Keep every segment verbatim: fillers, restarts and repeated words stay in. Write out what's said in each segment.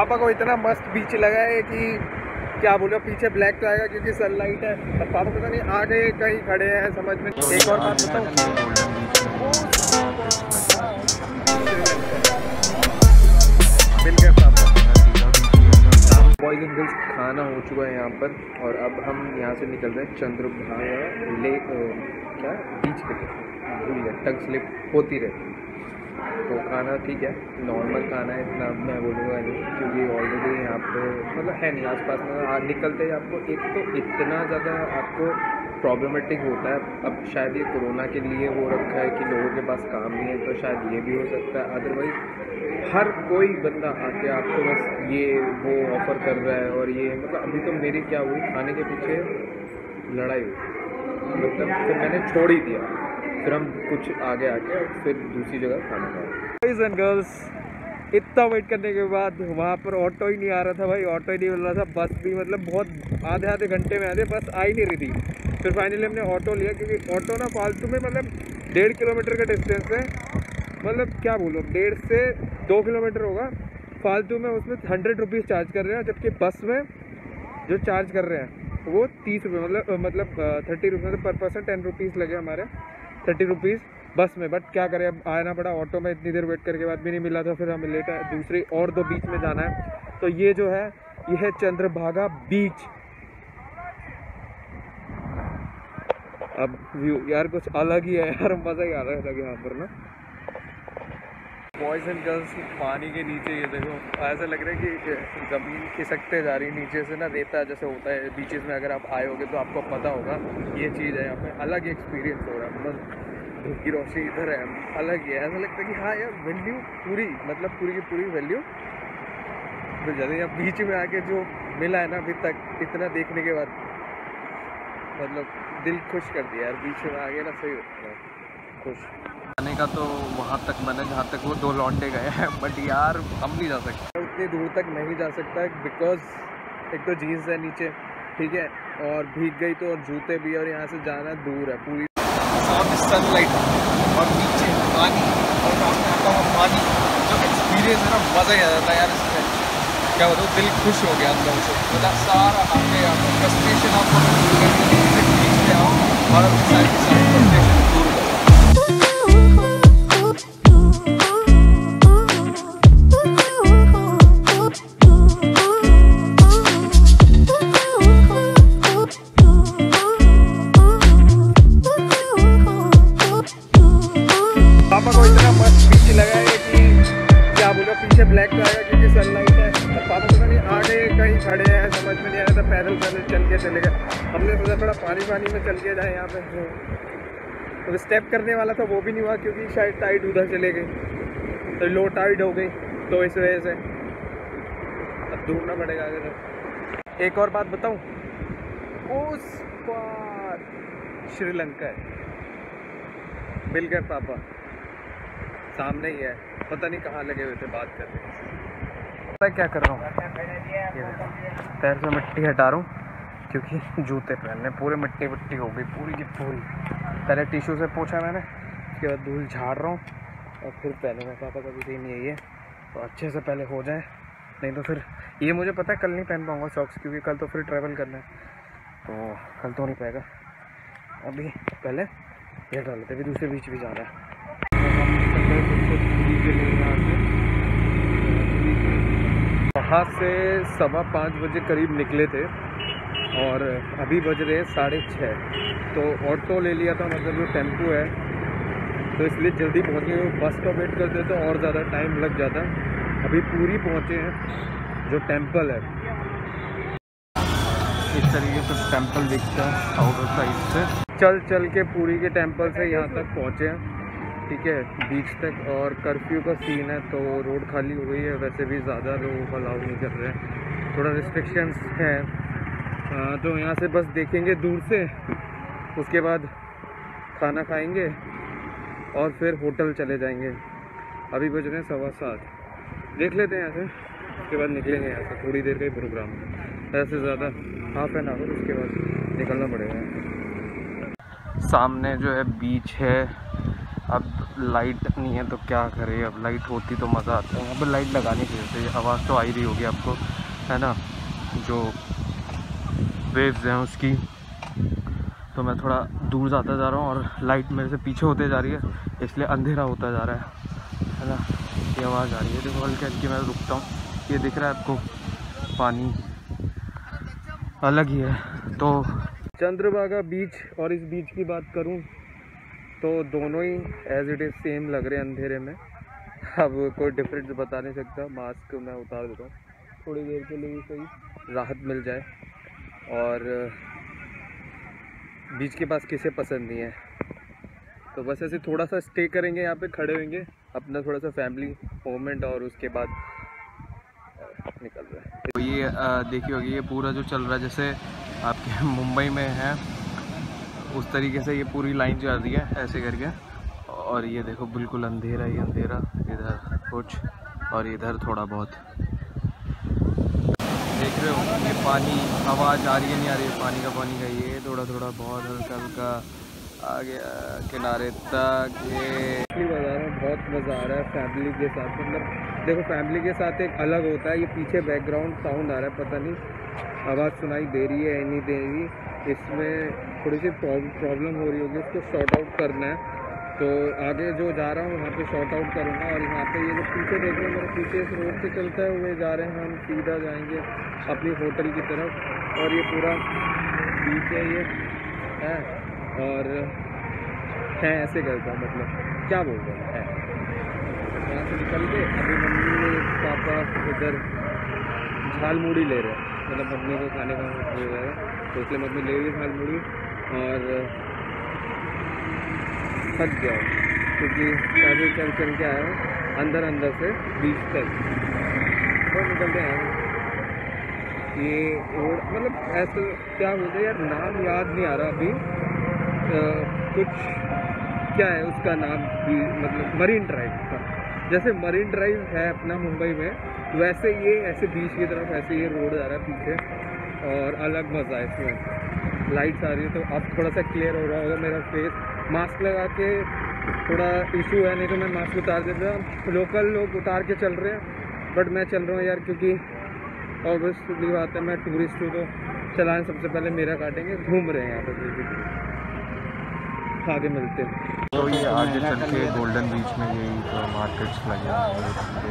पापा को इतना मस्त बीच लगा है कि क्या बोलो, पीछे ब्लैक तो आएगा क्योंकि सनलाइट है। अब पापा पता नहीं आगे कहीं खड़े हैं, समझ में। एक और बात बताऊँ, मिल गया पापा। बॉयज एंड गर्ल्स, खाना हो चुका है यहाँ पर और अब हम यहाँ से निकल रहे हैं चंद्रभागा लेक, क्या बीच पे भूल गया, टंग स्लिप होती रहे। तो खाना ठीक है, नॉर्मल खाना है, इतना मैं बोलूँगा नहीं क्योंकि ऑलरेडी यहाँ पे मतलब है नहीं आसपास में। आज निकलते ही आपको एक तो इतना ज़्यादा आपको प्रॉब्लमेटिक होता है। अब शायद ये कोरोना के लिए हो रखा है कि लोगों के पास काम नहीं है, तो शायद ये भी हो सकता है। अदरवाइज़ हर कोई बंदा आके आपको बस ये वो ऑफ़र कर रहा है। और ये मतलब अभी तो मेरी क्या हुई, खाने के पीछे लड़ाई हुई, मतलब फिर मैंने छोड़ ही दिया। फिर हम कुछ आगे आके फिर दूसरी जगह खाना खाया। बॉयज़ एंड गर्ल्स, इतना वेट करने के बाद वहाँ पर ऑटो ही नहीं आ रहा था भाई, ऑटो ही नहीं मिल रहा था। बस भी मतलब बहुत आधे आधे घंटे में आधे बस आ ही नहीं रही थी। फिर फाइनली हमने ऑटो लिया क्योंकि ऑटो ना फालतू में मतलब डेढ़ किलोमीटर का डिस्टेंस है, मतलब क्या बोलो डेढ़ से दो किलोमीटर होगा, फालतू में उसमें हंड्रेड रुपीज़ चार्ज कर रहे हैं। जबकि बस में जो चार्ज कर रहे हैं वो तीस रुपये मतलब मतलब थर्टी रुपीज़ मतलब पर पर्सन टेन रुपीज़ लगे हमारे, थर्टी रुपीज़ बस में। बट क्या करें, अब आना पड़ा ऑटो में, इतनी देर वेट करने के बाद भी नहीं मिला था। फिर हमें लेट है, दूसरी और दो बीच में जाना है। तो ये जो है ये है चंद्रभागा बीच। अब व्यू यार कुछ अलग ही है यार, मज़ा ही आ रहा है यहाँ पर ना। बॉयज़ एंड गर्ल्स, पानी के नीचे ये देखो, ऐसा लग रहा है कि ज़मीन खिसकते जा रही है नीचे से ना, रेता जैसे होता है बीचेस में। अगर आप आए होगे तो आपको पता होगा ये चीज़ है। यहाँ पे अलग एक्सपीरियंस हो रहा है, मस्त धूप की रोशनी इधर है, अलग ही है। ऐसा लगता है कि हाँ यार वैल्यू पूरी, मतलब पूरी की पूरी वैल्यू मिल जाती है। यहाँ बीच में आके जो मिला है ना अभी तक, इतना देखने के बाद मतलब दिल खुश कर दिया यार। बीच में आगे ना सही होता है खुश। आने का तो वहाँ तक मैंने जहाँ तक वो दो लौंडे गए हैं, बट यार हम नहीं जा सकते, उतनी दूर तक नहीं जा सकता बिकॉज एक तो जीन्स है नीचे, ठीक है, और भीग गई तो और जूते भी, और यहाँ से जाना दूर है। पूरी सामने सनलाइट और नीचे पानी और सामने आता हुआ पानी, जो एक्सपीरियंस है ना मज़ा ही आ जाता है यार। इसमें क्या बताऊँ, दिल खुश हो गया अंदर से, मतलब सारा आगे यहाँ पर फ्रस्ट्रेशन आपको दूर करके बीच में आओ और अपनी सारी की सारी फ्रस्ट्रेशन दूर करो। पापा को इतना मस्त बीच लगा है कि क्या बोलो, पीछे ब्लैक तो आएगा क्योंकि सनलाइट है। तो पापा पता नहीं आगे कहीं खड़े हैं, समझ में नहीं आ रहा था, पैदल पैदल चल के चले गए। हमने सोचा थोड़ा पानी पानी में चल के जाए यहाँ पे, तो स्टेप करने वाला था वो भी नहीं हुआ क्योंकि शायद टाइड उधर चले गई, तो लो टाइड हो गई, तो इस वजह से अब ढूंढना पड़ेगा आगे तक। एक और बात बताऊँ, उस पार श्रीलंका है, मिल गए पापा, सामने ही है, पता नहीं कहाँ लगे हुए थे बात कर रहे हैं। पता क्या कर रहा हूँ, पैर से मिट्टी हटा रहा हूँ क्योंकि जूते पहनने पूरे मिट्टी मिट्टी हो गई पूरी की पूरी। पहले टिश्यू से पोछा मैंने, उसके बाद धूल झाड़ रहा हूँ और फिर पहनूँगा। पापा का भी सीन यही है, तो अच्छे से पहले हो जाए, नहीं तो फिर ये मुझे पता है कल नहीं पहन पाऊँगा सॉक्स, क्योंकि कल तो फिर ट्रैवल करना है, तो कल तो नहीं पाएगा। अभी पहले ये डाल लेते, अभी दूसरे बीच भी जाना है। वहाँ से सवा पाँच बजे करीब निकले थे और अभी बज रहे साढ़े छः। तो ऑटो ले लिया था, मतलब जो टेम्पो है, तो इसलिए जल्दी पहुँच गए। बस का वेट करते तो और ज़्यादा टाइम लग जाता। अभी पूरी पहुँचे हैं जो टेम्पल है, इस तरीके से टेम्पल दिखता है आउटर साइड से। चल चल के पूरी के टेम्पल से यहाँ तक पहुँचे हैं, ठीक है, बीच तक। और कर्फ्यू का सीन है तो रोड खाली हो गई है, वैसे भी ज़्यादा लोग अलाउ नहीं कर रहे हैं, थोड़ा रिस्ट्रिक्शंस है। तो यहाँ से बस देखेंगे दूर से, उसके बाद खाना खाएंगे और फिर होटल चले जाएंगे। अभी बज रहे हैं सवा सात, देख लेते हैं यहाँ से, उसके बाद निकलेंगे यहाँ से। थोड़ी देर का ही प्रोग्राम है, ऐसे ज़्यादा हाफ एन आवर, उसके बाद निकलना पड़ेगा। सामने जो है बीच है, अब लाइट नहीं है तो क्या करें, अब लाइट होती तो मज़ा आता है। यहाँ पर लाइट लगानी चाहिए, आवाज़ तो आ ही रही होगी आपको, है ना, जो वेव्स हैं उसकी। तो मैं थोड़ा दूर जाता जा रहा हूँ और लाइट मेरे से पीछे होते जा रही है, इसलिए अंधेरा होता जा रहा है है ना। ये आवाज़ आ रही है, देखो हल्के हल्के मैं रुकता हूँ, ये दिख रहा है आपको, पानी अलग ही है। तो चंद्रभागा बीच और इस बीच की बात करूँ तो दोनों ही एज इट इज़ सेम लग रहे हैं अंधेरे में। अब कोई डिफरेंस बता नहीं सकता। मास्क मैं उतार देता हूँ थोड़ी देर के लिए, सही राहत मिल जाए। और बीच के पास किसे पसंद नहीं है, तो बस ऐसे थोड़ा सा स्टे करेंगे यहाँ पे, खड़े होंगे अपना थोड़ा सा फैमिली मोमेंट, और उसके बाद निकल रहा है। तो ये देखिए होगी, ये पूरा जो चल रहा है जैसे आपके मुंबई में है उस तरीके से ये पूरी लाइन चल रही है ऐसे करके। और ये देखो बिल्कुल अंधेरा ही अंधेरा, इधर कुछ और इधर थोड़ा बहुत। देख रहे हो ये पानी, आवाज़ आ रही है नहीं आ रही है, पानी का पानी का ये थोड़ा थोड़ा बहुत हल्का हल्का आ गया किनारे तक। ये बाज़ार में बहुत मज़ा आ रहा है फैमिली के साथ। मतलब देखो फैमिली के साथ एक अलग होता है। ये पीछे बैकग्राउंड साउंड आ रहा है, पता नहीं आवाज़ सुनाई दे रही है नहीं दे रही, इसमें थोड़ी सी प्रॉब्लम हो रही होगी, उसको सॉर्ट आउट करना है। तो आगे जो जा रहा हूँ वहाँ पे सॉर्ट आउट करूँगा। और यहाँ पे ये जो पीछे देख रहे हैं मेरे पीछे इस रोड से चलते हुए जा रहे हैं हम, सीधा जाएंगे अपनी होटल की तरफ। और ये पूरा बीच है ये है, और है ऐसे करता हूँ, मतलब क्या बोल रहे हैं, यहाँ से निकल के अभी मम्मी पापा इधर झालमुड़ी ले रहे हैं, मतलब मम्मी को खाने का ले रहे हैं, तो इसलिए मम्मी ले रही झालमुड़ी। और थक गया क्योंकि पैदल चल चल के आया हूँ अंदर अंदर से बीच तक, तो निकलते हैं। ये रोड मतलब ऐसा क्या बोलते हैं यार, नाम याद नहीं आ रहा अभी, आ, कुछ क्या है उसका नाम भी, मतलब मरीन ड्राइव का, जैसे मरीन ड्राइव है अपना मुंबई में, वैसे ये ऐसे बीच की तरफ ऐसे ये रोड आ रहा है पीछे। और अलग मज़ा है इसमें, लाइट्स आ रही है। तो अब थोड़ा सा क्लियर हो रहा होगा मेरा फेस, मास्क लगा के थोड़ा इशू है, नहीं तो मैं मास्क उतार देता। लोकल लोग उतार के चल रहे हैं बट मैं चल रहा हूँ यार, क्योंकि ऑब्वियसली बात है मैं टूरिस्ट हूँ, तो चलान सबसे पहले मेरा काटेंगे। घूम रहे हैं यहाँ पर बेसिकली, आगे मिलते हैं। तो ये आगे चल के गोल्डन बीच में यही तो मार्केट्स लगे हैं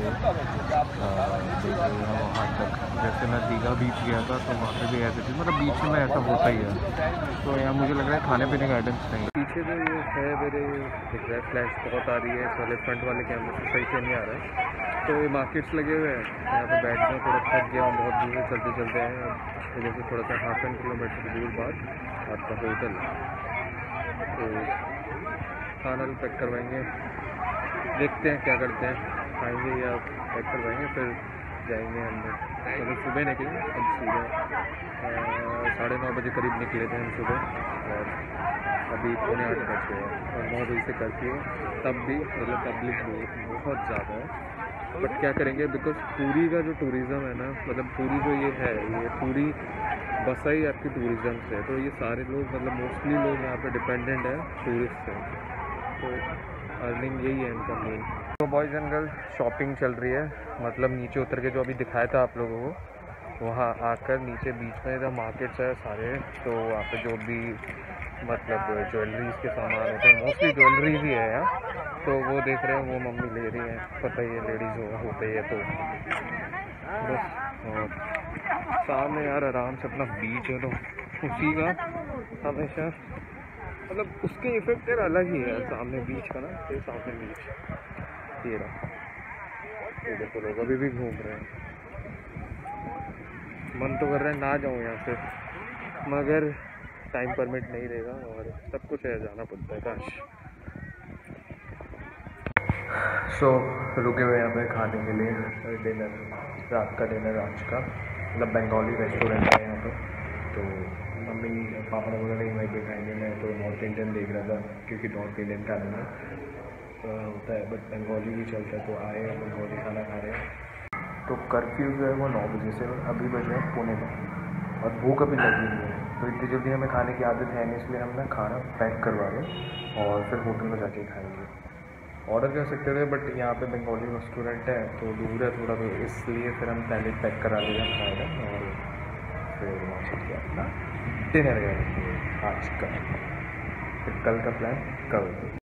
वहाँ तक। जैसे मैं दीघा बीच गया था तो वहाँ पे भी ऐसे थी, मतलब बीच में ऐसा होता ही है। तो यहाँ मुझे लग रहा है खाने पीने का आइटम्स नहीं। पीछे जो ये है मेरे दिख रहा है, फ्लैश बहुत आ रही है इस वाले फ्रंट वाले कैमरे से, सही से नहीं आ रहा है। तो ये मार्केट्स लगे हुए हैं, यहाँ पे बैठ गए, थोड़ा थक गया हूँ, बहुत दूर से चलते चलते आए। अब इधर से थोड़ा सा हाफ एन किलोमीटर दूर बाद आपका होटल, तो खाना भी पैक करवाएंगे, देखते हैं क्या करते हैं, खाएंगे या पैक करवाएंगे फिर जाएंगे अंदर। मतलब सुबह निकले, अब सुबह साढ़े नौ बजे करीब निकले थे हम सुबह, और अभी पौने आठ बज गए हैं और नौ बजे से कर्फ्यू है। तब भी मतलब पब्लिक बहुत ज़्यादा है, बट क्या करेंगे, बिकॉज पूरी का जो टूरिज़्म है ना, मतलब पूरी जो ये है, ये पूरी बसा ही आपकी टूरिज़्म से, तो ये सारे लोग मतलब मोस्टली लोग यहाँ पे डिपेंडेंट है टूरिस्ट से, तो अर्निंग यही है इनका मेन। तो बॉयज़ एंड गर्ल्स शॉपिंग चल रही है, मतलब नीचे उतर के जो अभी दिखाया था आप लोगों को, वहाँ आकर नीचे बीच में इधर मार्केट्स है सारे, तो वहाँ पे जो भी मतलब ज्वेलरीज के सामान होते हैं, मोस्टली ज्वेलरी ही है यहाँ, तो वो देख रहे हैं, वो मम्मी ले रही हैं, पता ही है लेडीज़ हो होते ही है। तो बस और सामने यार आराम से अपना बीच है, तो उसी का हमेशा मतलब उसके इफेक्ट यार अलग ही है सामने बीच का ना, ये सामने बीच ये रहा, ये देखो लोग अभी भी घूम रहे हैं। मन तो कर रहा है ना जाऊँ यहाँ से, मगर टाइम परमिट नहीं रहेगा और सब कुछ है, जाना पड़ता है काश। सो so, रुके हुए यहाँ पे खाने के लिए डिनर, रात का डिनर आज का, मतलब बंगाली रेस्टोरेंट है यहाँ पे। तो मम्मी पापा ने बोला नहीं वहीं पे खाएंगे, मैं तो नॉर्थ इंडियन देख रहा था क्योंकि नॉर्थ इंडियन खाने में होता है, बट बंगाली भी चलता है, तो आए बंगाली खाना खा रहे हैं। तो कर्फ्यू जो है वो नौ बजे से, अभी बज रहे हैं पौने नौ और भूख अभी लगी नहीं है। तो इतनी जल्दी हमें खाने की आदत है नहीं, इसलिए हम ना खाना पैक करवा रहे हैं और फिर होटल में जाके खाएंगे। ऑर्डर कर सकते थे बट यहाँ पे बंगाली रेस्टोरेंट है तो दूर है थोड़ा, तो इसलिए फिर हम पहले पैक करा लिया खाएगा और फिर वहाँ से किया अपना डिनर करेंगे आज का। फिर कल का प्लान कल।